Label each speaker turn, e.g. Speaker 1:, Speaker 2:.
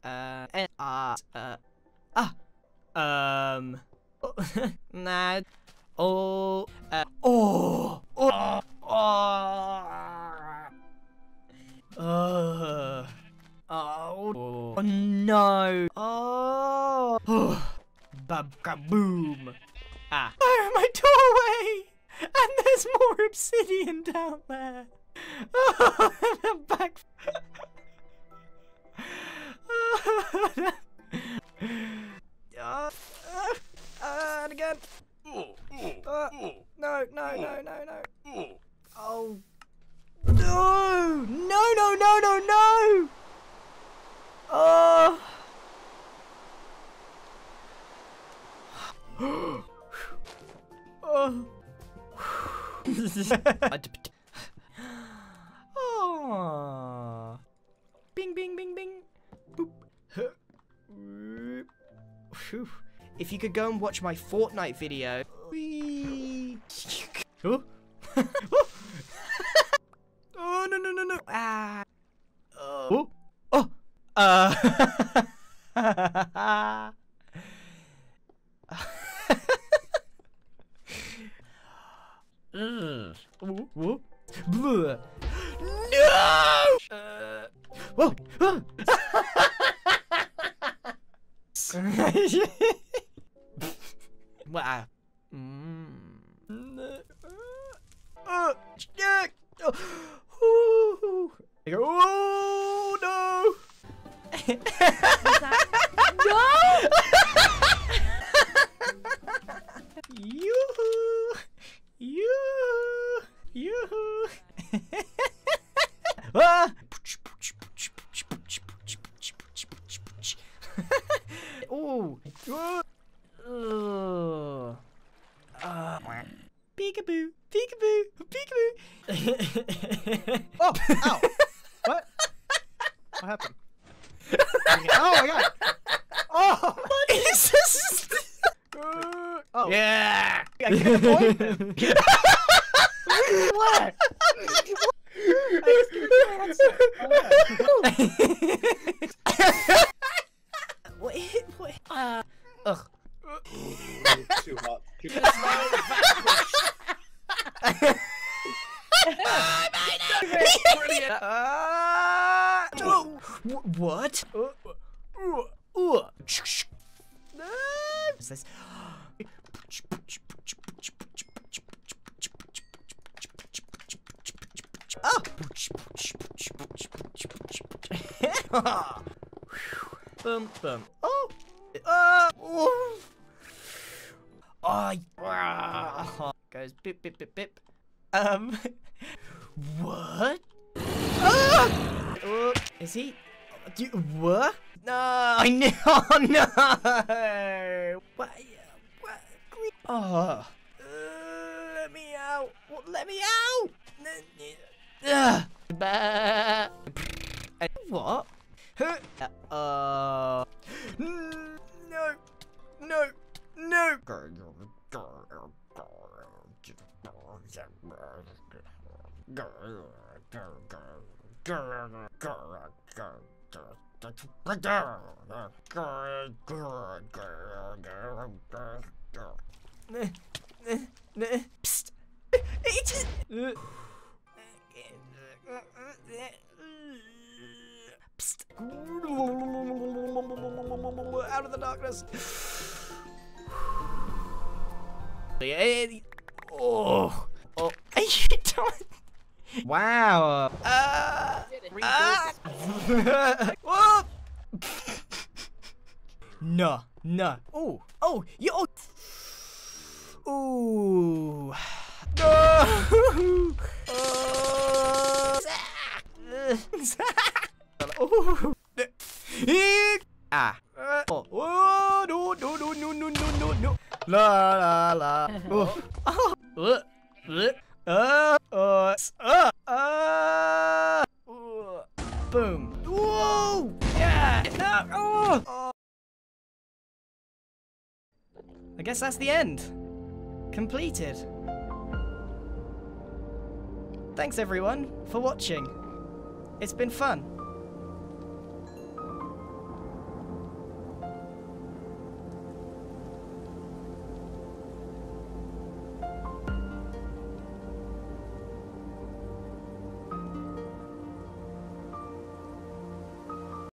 Speaker 1: Nah. Oh. Oh. Oh. Oh. Oh no. Oh. Bab-kaboom. Ah. Oh, my doorway! And there's more obsidian down there. Oh, and I'm back. And again. No. Oh. No! No! Oh. Oh. Oh. Bing, bing, bing, bing. Boop. If you could go and watch my Fortnite video. Oh. Oh, no. Ah. Oh. Oh. Whoa. No! Whoa! Wow. Oh no!
Speaker 2: No!
Speaker 1: Yoo-hoo! Ah! Oh! Peekaboo!
Speaker 3: Oh! Ow! What? What happened? Oh my god! Oh!
Speaker 1: What is this?
Speaker 3: Oh.
Speaker 1: Yeah!
Speaker 3: I get a point then. What?
Speaker 1: What? Ugh.
Speaker 3: Too hot.
Speaker 1: What? What's this? Oh! Boom. Oh! Oh! Oh! Goes bip. What? Is he? What? No, I know. Oh, no. What? Oh. Let me out. Let me out. What? No. Psst. Psst. Out of the darkness. Oh. Are you doing? Wow. Whoa. No. Oh, you. Ooh. No. Ah. Oh, no. La. Boom. Whoa. Yeah. No. Oh. I guess that's the end. Completed. Thanks everyone for watching. It's been fun.